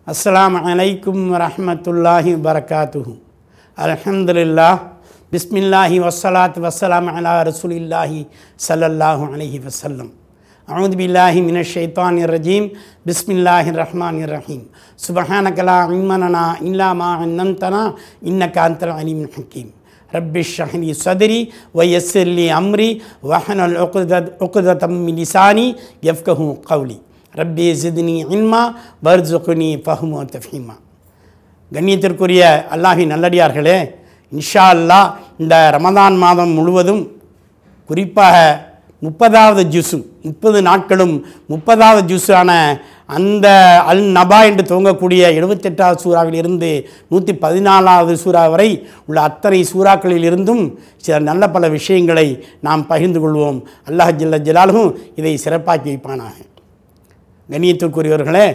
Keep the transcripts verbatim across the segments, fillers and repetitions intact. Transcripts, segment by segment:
அஸ்ஸலாமு அலைக்கும் வரஹ்மத்துல்லாஹி வபரகாத்துஹு. அல்ஹம்துலில்லாஹ், பிஸ்மில்லாஹி வஸ்ஸலாத்து வஸ்ஸலாமு அலா ரசூலில்லாஹி ஸல்லல்லாஹு அலைஹி வஸல்லம். அஊது பில்லாஹி மினஷ் ஷைத்தானிர் ரஜீம். பிஸ்மில்லாஹிர் ரஹ்மானிர் ரஹீம். சுப்ஹானக லா இல்ம லனா இல்லா மா அல்லம்தனா இன்னக அன்தல் அலீமுல் ஹக்கீம். ரப்பி ஷ்ரஹ் லி ஸத்ரி வ யஸ்ஸிர் லி அம்ரி வஹ்லுல் உக்ததம் மின் லிசானி யஃப்கஹு கௌலி. ரப்பி ஜித்னி இல்மா வர்ஸுக்னி ஃபஹ்ம வ தஃஹீமா. கண்ணியத்திற்குரிய அல்லாஹ்வின் நல்லடியார்களே, இன்ஷா அல்லாஹ் இந்த ரமதான் மாதம் முழுவதும் குறிப்பாக முப்பதாவது ஜுஸு முப்பது நாட்களும் முப்பதாவது ஜுஸான அந்த அல் நபா என்று துவங்கக்கூடிய எழுபத்தெட்டாவது சூறாவில் இருந்து நூற்றி பதினாலாவது சூறா வரை உள்ள அத்தனை சூறாக்களில் இருந்தும் சில நல்ல பல விஷயங்களை நாம் பகிர்ந்து கொள்வோம். அல்லாஹ் ஜல்ல ஜலாலுஹு இதை சிறப்பாக்கி வைப்பானாக. கண்ணியத்திற்குரியவர்களே,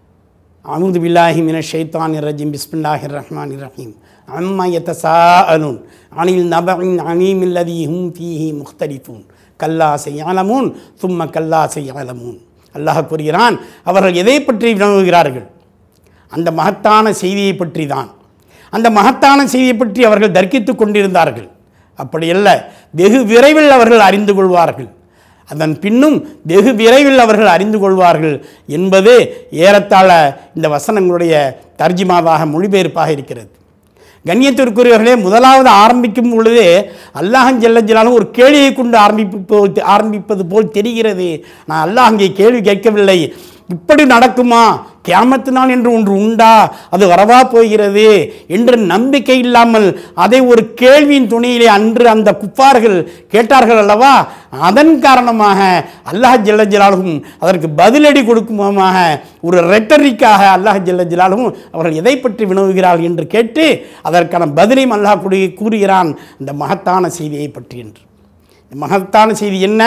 அஊது பில்லாஹி மினஷ் ஷைத்தானிர் ரஜீம். பிஸ்மில்லாஹிர் ரஹ்மானிர் ரஹீம். அம்மா யதசாஅலூன் அனில் நபஇல் அலீமில் லதீ ஹும் ஃபீஹி முக்தலிஃபூன் கல்லா சயஅலமூன் சும்ம கல்லா சயஅலமூன். அல்லாஹ் கூறுகிறான், அவர்கள் எதை பற்றி வினவுகிறார்கள்? அந்த மகத்தான செய்தியை பற்றி தான். அந்த மகத்தான செய்தியை பற்றி அவர்கள் தர்க்கித்து கொண்டிருந்தார்கள். அப்படியல்ல, வெகு விரைவில் அவர்கள் அறிந்து கொள்வார்கள். அதன் பின்னும் வெகு விரைவில் அவர்கள் அறிந்து கொள்வார்கள் என்பது ஏறத்தாழ இந்த வசனங்களுடைய தர்ஜிமாவாக மொழிபெயர்ப்பாக இருக்கிறது. கண்ணியத்திற்குரியவர்களே, முதலாவது ஆரம்பிக்கும் பொழுது அல்லாஹ் ஜல்ல ஜலாலுஹு ஒரு கேள்வியை கொண்டு ஆரம்பிப்பு ஆரம்பிப்பது போல் தெரிகிறது. நான் அல்லாஹ் அங்கே கேள்வி கேட்கவில்லை. இப்படி நடக்குமா, கியாமத்து நாள் என்று ஒன்று உண்டா, அது வரவா போகிறது என்ற நம்பிக்கை இல்லாமல் அதை ஒரு கேள்வியின் துணையிலே அன்று அந்த குஃபார்கள் கேட்டார்கள் அல்லவா, அதன் காரணமாக அல்லாஹ் ஜல்ல ஜலாலுஹு அதற்கு பதிலடி கொடுக்குமாக ஒரு ரெட்டரிக்காக அல்லாஹ் ஜல்ல ஜலாலுஹு அவர்கள் எதை பற்றி வினவுகிறார்கள் என்று கேட்டு அதற்கான பதிலையும் அல்லாஹ் கூறுகிறான், இந்த மகத்தான செய்தியை பற்றி என்று. மகத்தான செய்தி என்ன?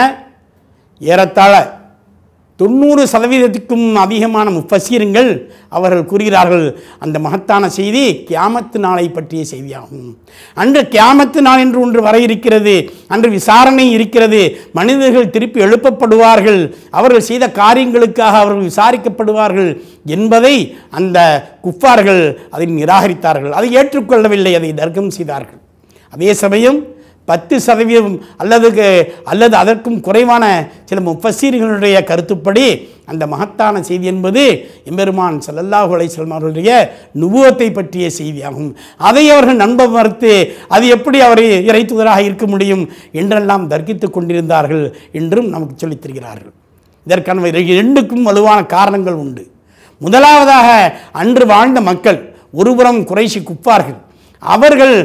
ஏறத்தாழ தொண்ணூறு சதவீதத்துக்கும் அதிகமான முஃபஸ்ஸீர்கள் அவர்கள் கூறுகிறார்கள், அந்த மகத்தான செய்தி கியாமத்து நாளை பற்றிய செய்தியாகும். அன்று கியாமத்து நாள் என்று ஒன்று வர இருக்கிறது. அன்று விசாரணை இருக்கிறது. மனிதர்கள் திருப்பி எழுப்பப்படுவார்கள். அவர்கள் செய்த காரியங்களுக்காக அவர்கள் விசாரிக்கப்படுவார்கள் என்பதை அந்த குஃபார்கள் அதை நிராகரித்தார்கள். அதை ஏற்றுக்கொள்ளவில்லை, அதை தர்க்கம் செய்தார்கள். அதே சமயம் பத்து சதவீதம் அல்லது அல்லது அதற்கும் குறைவான சில முஃபஸ்ஸீர்களுடைய கருத்துப்படி அந்த மகத்தான செய்தி என்பது எம்பெருமான் ஸல்லல்லாஹு அலைஹி வஸல்லம் அவர்களுடைய நுபுவத்தை பற்றிய செய்தியாகும். அதை அவர்கள் நம்ப மறுத்து அது எப்படி அவர் இறை தூதராக இருக்க முடியும் என்றெல்லாம் தர்க்கித்து கொண்டிருந்தார்கள் என்றும் நமக்கு சொல்லித் தருகிறார்கள். இதற்கான இரண்டுக்கும் வலுவான காரணங்கள் உண்டு. முதலாவதாக, அன்று வாழ்ந்த மக்கள் ஒருபுறம் குறைஷி குஃபார்கள், அவர்கள்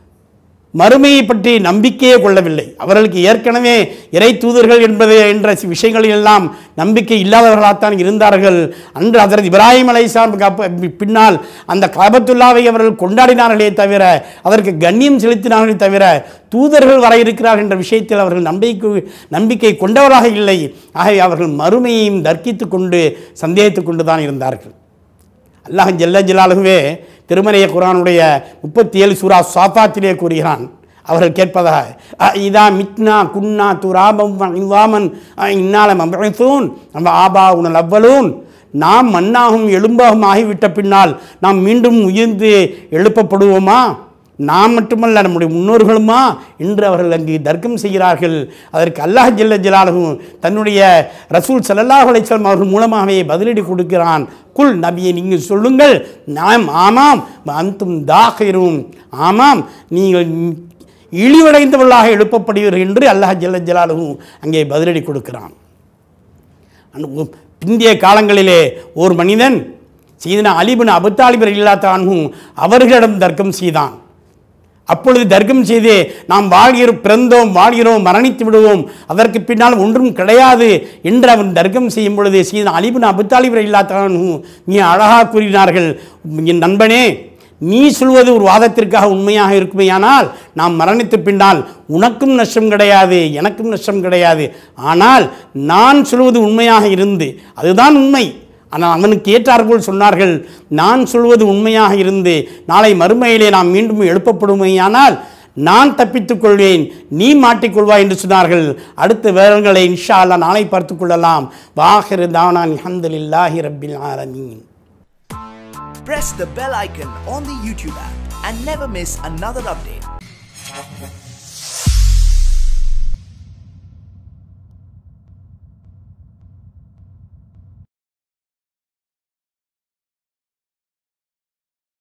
மறுமையை பற்றி நம்பிக்கையே கொள்ளவில்லை. அவர்களுக்கு ஏற்கனவே இறை தூதர்கள் என்பது என்ற விஷயங்களில் எல்லாம் நம்பிக்கை இல்லாதவர்களாகத்தான் இருந்தார்கள். அன்று ஹஜ்ரத் இப்ராஹிம் அலைஹிஸ்ஸலாம் பின்னால் அந்த கஅபத்துல்லாவை அவர்கள் கொண்டாடினார்களே தவிர, அதற்கு கண்ணியம் செலுத்தினார்களே தவிர, தூதர்கள் வர இருக்கிறார்கள் என்ற விஷயத்தில் அவர்கள் நம்பிக்கை நம்பிக்கை கொண்டவராக இல்லை. ஆகவே அவர்கள் மறுமையையும் தர்க்கித்து கொண்டு சந்தேகித்து கொண்டு தான் இருந்தார்கள். அல்லாஹ் ஜல்ல ஜலாலுஹுவே திருமறைய குர்ஆனுடைய முப்பத்தி ஏழு சூரா சாஃபாத்திலே கூறுகிறான், அவர்கள் கேட்பதாக, இதா மித்னா குன்னா துராபம் இவாமன் இன்னால மபூஸூன் நம்ம ஆபா உனல் அவ்வலூன். நாம் மண்ணாகும் எலும்பாகும் ஆகிவிட்ட பின்னால் நாம் மீண்டும் உயிர்ந்து எழுப்பப்படுவோமா? நாம் மட்டுமல்ல, நம்முடைய முன்னோர்களுமா என்று அவர்கள் அங்கு தர்க்கம் செய்கிறார்கள். அதற்கு அல்லாஹ் ஜல்ல ஜலாலுஹு தன்னுடைய ரசூல் ஸல்லல்லாஹு அலைஹி வஸல்லம் அவர்கள் மூலமாகவே பதிலடி கொடுக்கிறான். குல், நபியை நீங்கள் சொல்லுங்கள், நாம் ஆமாம் அந்தும் தாகிரும், ஆமாம் நீங்கள் இழிவடைந்தவர்களாக எழுப்பப்படுவீர்கள் என்று அல்லாஹ் ஜல்ல ஜலாலுஹு அங்கே பதிலடி கொடுக்கிறான். பிந்திய காலங்களிலே ஒரு மனிதன் சையதுனா அலி இப்னு அபூ தாலிப் ரலியல்லாஹு அன்ஹு அவர்களிடம் தர்க்கம் செய்தான். அப்பொழுது தர்க்கம் செய்து, நாம் வாழ்கிறோம், பிறந்தோம், வாழ்கிறோம், மரணித்து விடுவோம், அதற்கு பின்னால் ஒன்றும் கிடையாது என்று அவன் தர்க்கம் செய்யும் பொழுது சையதுனா அலி இப்னு அபூ தாலிப் ரலியல்லாஹு அன்ஹு நீ அழகாக கூறினார்கள், என் நண்பனே, நீ சொல்வது ஒரு வாதத்திற்காக உண்மையாக இருக்குமேயானால் நாம் மரணித்து பின்னால் உனக்கும் நஷ்டம் கிடையாது, எனக்கும் நஷ்டம் கிடையாது. ஆனால் நான் சொல்வது உண்மையாக இருந்து, அதுதான் உண்மை. ஆனால் அவனுக்கு ஏற்றார்கள் சொன்னார்கள், நான் சொல்வது உண்மையாக இருந்து நாளை மறுமையிலே நாம் மீண்டும் எழுப்பப்படுமையானால் நான் தப்பித்துக் கொள்வேன், நீ மாட்டிக்கொள்வாய் என்று சொன்னார்கள். அடுத்த வேளங்களை இன்ஷா அல்லாஹ் நாளை பார்த்துக் கொள்ளலாம். வாஹிரு தாவானா அல்ஹம்துலில்லாஹி ரப்பில் ஆலமீன். Press the bell icon on the YouTube app and never miss another update.